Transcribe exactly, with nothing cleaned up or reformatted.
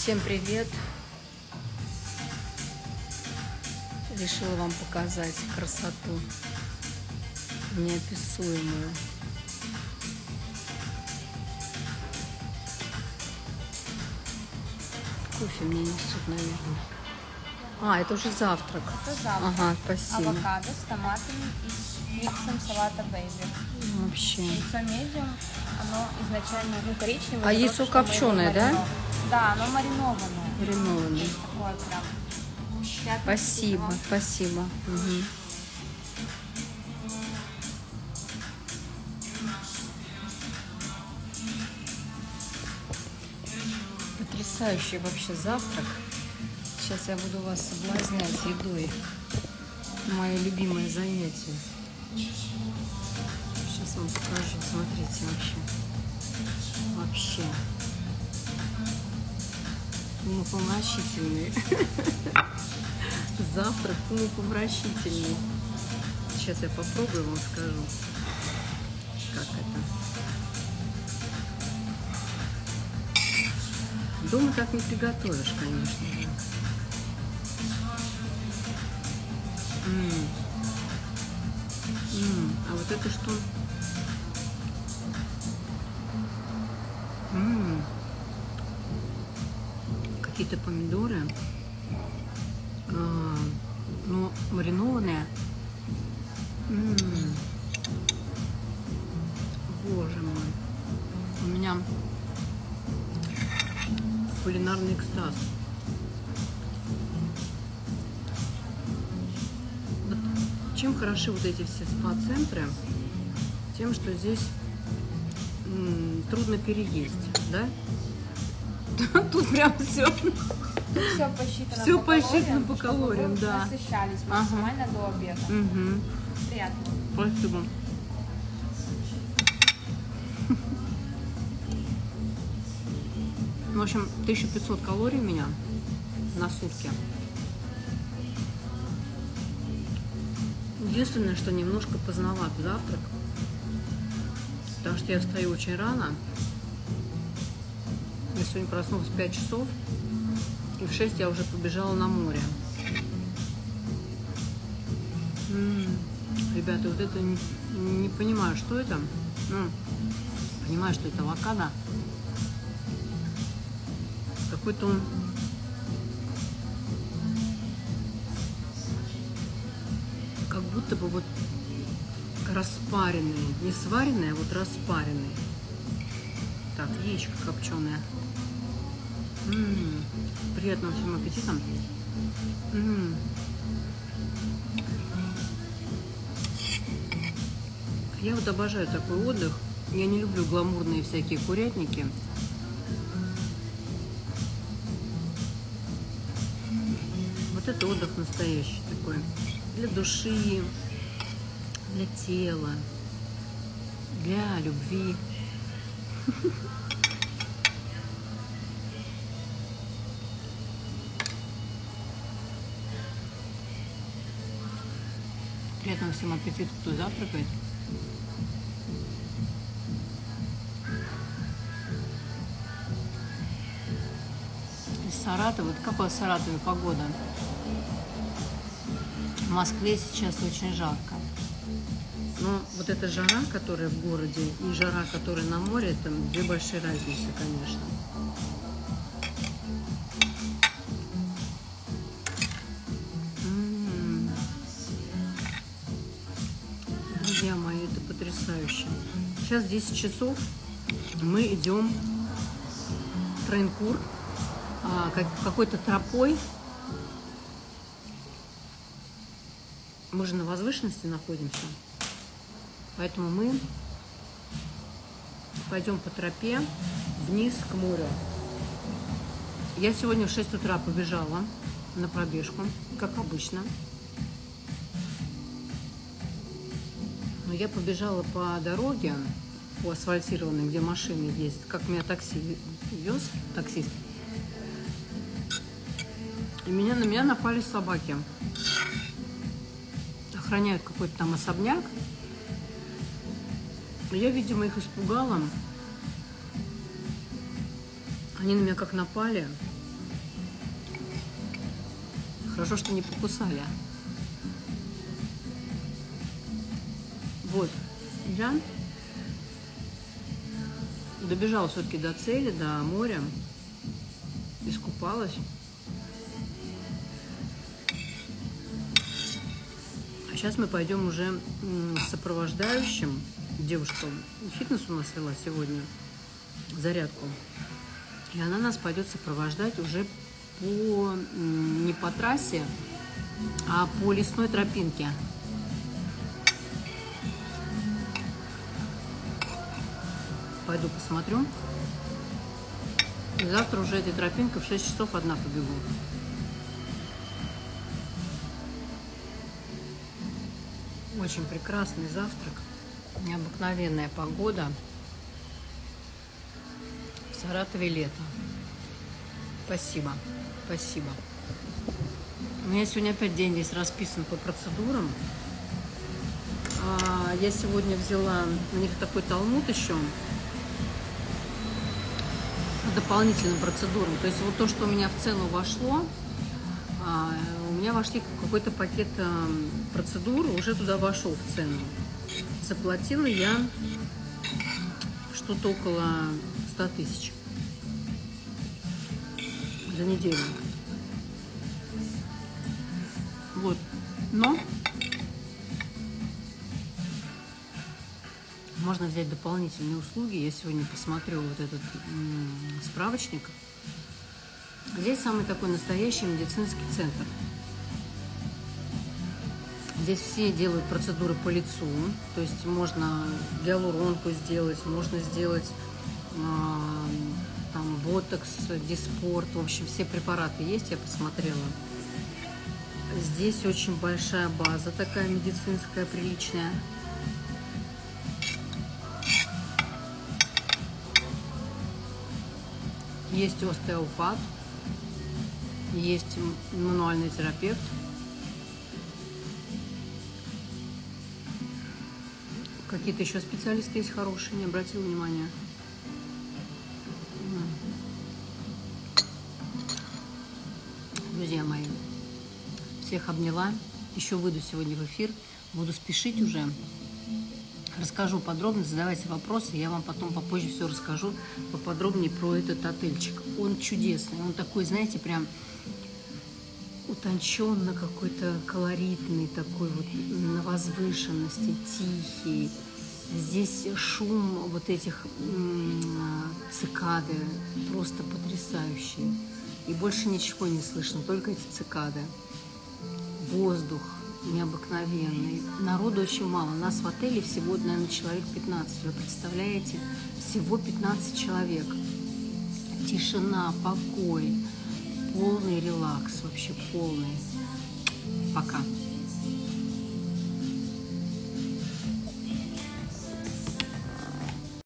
Всем привет! Решила вам показать красоту неописуемую. Кофе мне несут, наверное. А, это уже завтрак. Это завтрак. Ага, спасибо. Авокадо с томатами и с миксом салата бейби. Вообще. Яйцо медиум, оно изначально ну, коричневое. А яйцо копченое, да? Да, оно маринованное. Маринованное. Такое прям. Спасибо, спасибо. Угу. Потрясающий вообще завтрак. Сейчас я буду вас соблазнять едой. Мое любимое занятие. Сейчас вам покажу. Смотрите вообще. Вообще. Умопомрачительный. Завтрак умопомрачительный. Сейчас я попробую, вам скажу, как это. Дома так не приготовишь, конечно. М-м. М-м. А вот это что? М-м. Какие-то помидоры, а, но маринованные. М-м. Боже мой, у меня кулинарный экстаз. Вот чем хороши вот эти все спа-центры? Тем, что здесь м, трудно переесть, да? Тут прям все. Все посчитано, все по, посчитано калориям, по калориям, чтобы вы да. насыщались Ага. максимально до обеда. Угу. Приятно. Спасибо. В общем, тысяча пятьсот калорий у меня на сутки. Единственное, что немножко поздноват завтрак, потому что я встаю очень рано. Я сегодня проснулась в пять часов, и в шесть я уже побежала на море. М-м, ребята, вот это не, не понимаю, что это. Ну, понимаю, что это авокадо. Какой-то он как будто бы вот распаренный, не сваренный, а вот распаренный. Так, яичко копченое. М-м-м. Приятного всем аппетита. М-м. Я вот обожаю такой отдых. Я не люблю гламурные всякие курятники. Вот это отдых настоящий такой. Для души, для тела, для любви. Приятного всем аппетита, кто завтракает. Из Саратова. Вот как у вас в Саратове погода? В Москве сейчас очень жарко. Но вот эта жара, которая в городе, и жара, которая на море, это две большие разницы, конечно. М-м-м. Друзья мои, это потрясающе. Сейчас десять часов. Мы идем в Трайнкур а, как, какой-то тропой. Мы же на возвышенности находимся. Поэтому мы пойдем по тропе вниз к морю. Я сегодня в шесть утра побежала на пробежку, как обычно. Но я побежала по дороге, по асфальтированной, где машины ездят, как меня такси вез, таксист. И меня, на меня напали собаки. Охраняют какой-то там особняк. Я, видимо, их испугала. Они на меня как напали. Хорошо, что не покусали. Вот, я добежала все-таки до цели, до моря, искупалась. А сейчас мы пойдем уже с сопровождающим. Девушка фитнес у нас вела сегодня, зарядку. И она нас пойдет сопровождать уже по, не по трассе, а по лесной тропинке. Пойду посмотрю. И завтра уже этой тропинкой в шесть часов одна побегу. Очень прекрасный завтрак. Необыкновенная погода. В Саратове лето. Спасибо. Спасибо. У меня сегодня опять день весь расписан по процедурам. Я сегодня взяла у них такой талмуд еще дополнительным процедурам. То есть вот то, что у меня в цену вошло, у меня вошли какой-то пакет процедур, уже туда вошел в цену. Заплатила я что-то около ста тысяч за неделю. Вот. Но можно взять дополнительные услуги. Я сегодня посмотрю вот этот справочник. Здесь самый такой настоящий медицинский центр. Здесь все делают процедуры по лицу. То есть можно гиалуронку сделать, можно сделать э, там ботокс, диспорт. В общем, все препараты есть, я посмотрела. Здесь очень большая база такая медицинская, приличная. Есть остеопат, есть мануальный терапевт. Какие-то еще специалисты есть хорошие, не обратил внимания. Друзья мои, всех обняла. Еще выйду сегодня в эфир. Буду спешить уже. Расскажу подробно, задавайте вопросы. Я вам потом попозже все расскажу поподробнее про этот отельчик. Он чудесный. Он такой, знаете, прям утонченно какой-то, колоритный, такой вот на возвышенности, тихий. Здесь шум вот этих цикады просто потрясающий. И больше ничего не слышно, только эти цикады. Воздух необыкновенный. Народу очень мало. У нас в отеле всего, наверное, человек пятнадцать. Вы представляете? Всего пятнадцать человек. Тишина, покой, полный релакс, вообще полный. Пока.